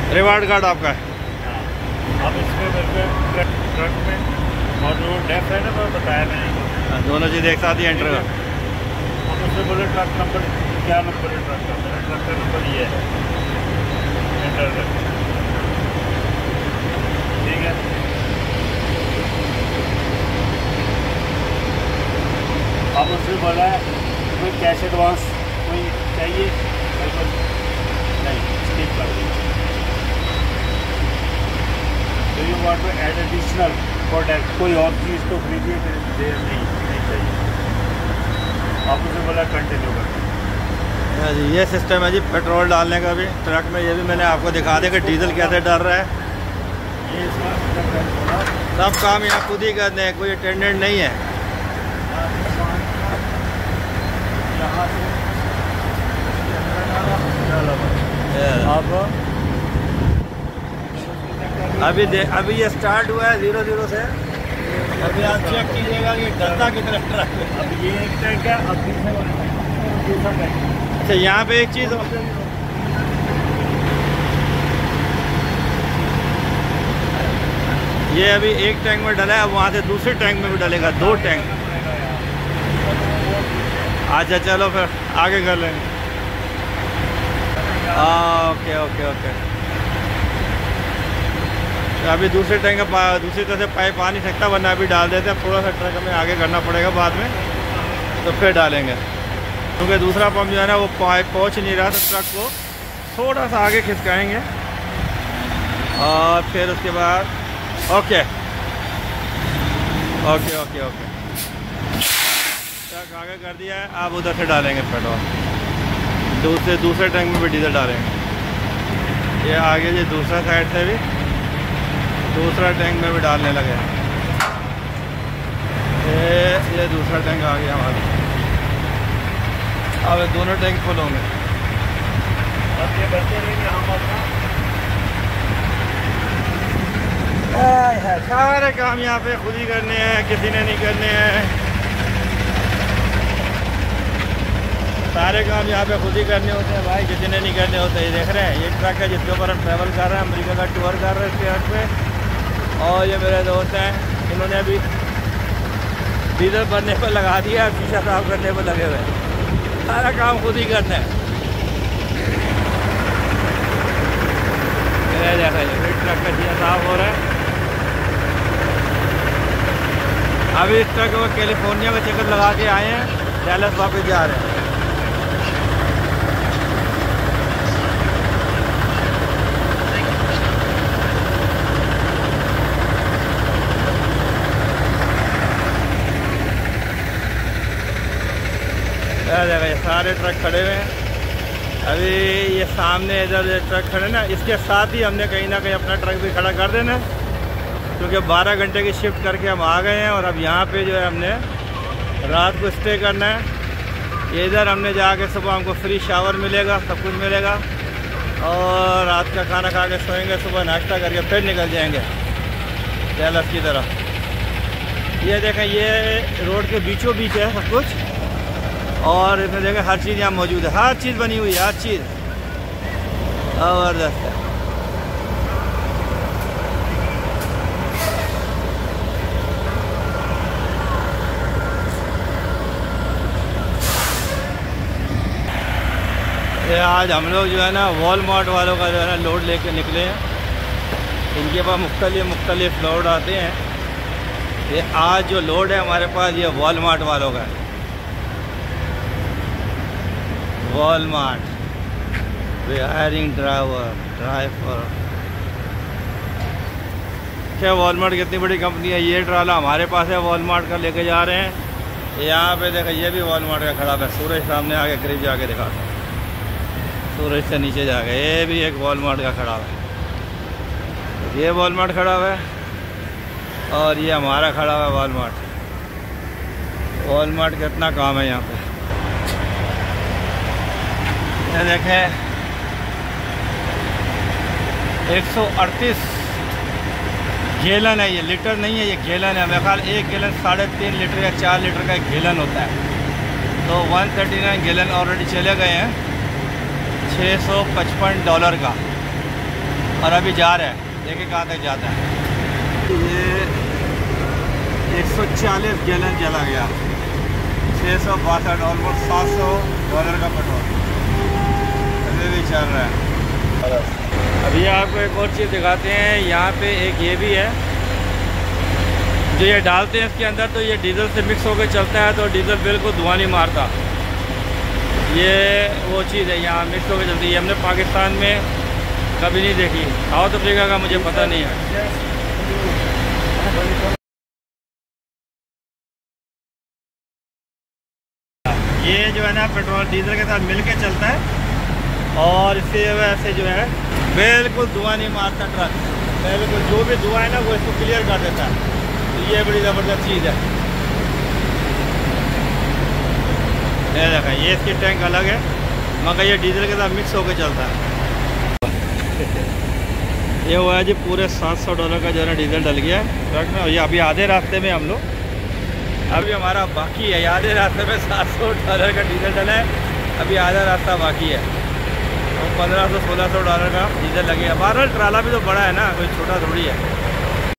Reward card आपका है। अब इसमें ट्रक में और जो डेफ है ना वो बताया मैंने, दोनों चीज़ एक साथ ही एंटर कर। अब उससे बोले ट्रक नंबर क्या नंबर है ट्रक का, मेरा ट्रक का नंबर ये है, एंटर कर। ठीक है, अब उससे बोला है कोई कैश एडवांस कोई चाहिए, नहीं स्किप कर दीजिए। Do you want to add additional product, कोई और चीज़ तो खरीदिए, देर नहीं चाहिए। आप उसे बोला कंटिन्यू कर। जी ये सिस्टम है जी पेट्रोल डालने का भी ट्रक में। ये भी मैंने आपको दिखा दिया कि डीजल कैसे डल रहा है। ये इसका सब काम यहाँ खुद ही करते हैं, कोई अटेंडेंट नहीं है। यहाँ से अब अभी ये स्टार्ट हुआ है 0-0 से। अभी आप चेक कीजिएगा कि डलता कितना ट्रक है। अब ये एक टैंक है, अब दूसरा टैंक। अच्छा यहाँ पे एक चीज़ ये अभी एक टैंक में डला है, अब वहाँ से दूसरे टैंक में भी डलेगा, 2 टैंक। अच्छा चलो फिर आगे कर लेंगे। Okay okay okay. तो अभी दूसरे टैंक का दूसरी तरफ से पाइप आ नहीं सकता, वरना अभी डाल देते हैं। थोड़ा सा ट्रक हमें आगे करना पड़ेगा बाद में, तो फिर डालेंगे, क्योंकि दूसरा पंप जो है ना वो पाइप पहुँच नहीं रहा। तो ट्रक को थोड़ा सा आगे खिसकाएंगे और फिर उसके बाद okay okay okay okay truck आगे कर दिया है। आप उधर से डालेंगे पेट्रोल, दूसरे टैंक में भी डीजल डालेंगे। ये आगे जी दूसरा साइड से भी दूसरा टैंक में भी डालने लगे। ये दूसरा टैंक आ गया हमारा। अब दोनों टैंक फुल होंगे। अब ये बढ़ते रहेंगे हम अपना। सारे काम यहाँ पे खुद ही करने हैं, किसी ने नहीं करने हैं। सारे काम यहाँ पे खुद ही करने होते हैं भाई, किसी ने नहीं करने होते। ये देख रहे हैं, ये ट्रक है जिसके ऊपर हम ट्रैवल कर रहे हैं, अमेरिका का टूर कर रहे हैं इसके हट पे। और ये मेरे दोस्त हैं, इन्होंने अभी डीजल भरने पर लगा दिया, शीशा साफ करने पर लगे हुए हैं। सारा काम खुद ही करना है। देखा ट्रक का शीशा साफ हो रहा है। अभी इस ट्रक को कैलिफोर्निया का चक्कर लगा के आए हैं, डैलस वापस जा रहे हैं। देखा ये सारे ट्रक खड़े हुए हैं। अभी ये सामने इधर ट्रक खड़े ना, इसके साथ ही हमने कहीं ना कहीं अपना ट्रक भी खड़ा कर देना, क्योंकि 12 घंटे की शिफ्ट करके हम आ गए हैं। और अब यहाँ पे जो है हमने रात को स्टे करना है। इधर हमने जाके सुबह हमको फ्री शावर मिलेगा, सब कुछ मिलेगा, और रात का खाना खा के सोएंगे, सुबह नाश्ता करके फिर निकल जाएंगे डैलस की तरफ। ये देखें, ये रोड के बीचों बीच है सब कुछ, और इसमें देखें हर चीज़ यहाँ मौजूद है, हर चीज़ बनी हुई है, हर चीज़ ज़बरदस्त है। ये आज हम लोग जो है ना वॉलमार्ट वालों का जो है ना लोड लेके निकले हैं। इनके पास मुख्तलिफ लोड आते हैं। ये आज जो लोड है हमारे पास, ये वॉलमार्ट वालों का है। वॉलमार्ट वे हायरिंग ड्राइवर। क्या वॉलमार्ट कितनी बड़ी कंपनी है। ये ट्राला हमारे पास है, वॉलमार्ट का लेके जा रहे हैं। यहाँ पे देखो, ये भी वॉलमार्ट का खड़ा है। सूरज सामने आके करीब जाके दिखा, सूरज से नीचे जा गए। ये भी एक वॉलमार्ट का खड़ा है, ये वॉलमार्ट खड़ा हुआ है, और ये हमारा खड़ा हुआ है वॉलमार्ट। वॉलमार्ट का इतना काम है यहाँ पे। ये देखें, 138 गैलन है। ये लीटर नहीं है, ये गैलन है। मेरे ख्याल 1 गैलन 3.5 लीटर या 4 लीटर का गैलन होता है। तो 139 गैलन ऑलरेडी चले गए हैं $655 का। और अभी जा रहा है, देखिए कहाँ तक जाता है। ये 140 गैलन चला गया, 662 ऑलमोस्ट $700 का पेट्रोल अभी भी चल रहा है। अभी आपको एक और चीज़ दिखाते हैं, यहाँ पे एक ये भी है जो ये डालते हैं इसके अंदर, तो ये डीजल से मिक्स होकर चलता है, तो डीजल बिल्कुल धुआं नहीं मारता। ये वो चीज़ है, यहाँ मिक्स होकर चलती है। हमने पाकिस्तान में कभी नहीं देखी, साउथ अफ्रीका का मुझे पता नहीं है। ये जो है ना पेट्रोल डीजल के साथ मिलके चलता है और इसकी वजह से जो है बिल्कुल धुआं नहीं मारता ट्रक, बिल्कुल जो भी धुआं है ना वो इसको क्लियर कर देता है। तो ये बड़ी ज़बरदस्त चीज़ है। ये देखा, ये इसकी टैंक अलग है मगर ये डीजल के साथ मिक्स होकर चलता है। ये हुआ है जी पूरे $700 का जो है ना डीजल डल गया है ट्रक में। और ये अभी आधे रास्ते में हम लोग, अभी हमारा बाकी है, आधे रास्ते में $700 का डीजल डला है, अभी आधा रास्ता बाकी है। तो $1500-1600 का डीजल लगेगा। बहरहाल ट्राला भी तो बड़ा है ना, कोई छोटा थोड़ी है।